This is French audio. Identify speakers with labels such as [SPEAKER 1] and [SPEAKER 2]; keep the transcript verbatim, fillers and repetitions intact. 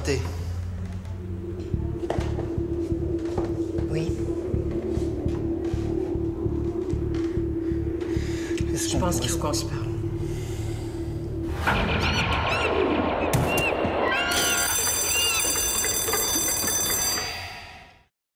[SPEAKER 1] Dorothée.
[SPEAKER 2] Oui.
[SPEAKER 1] Je
[SPEAKER 2] pense qu'il faut qu'on se parle.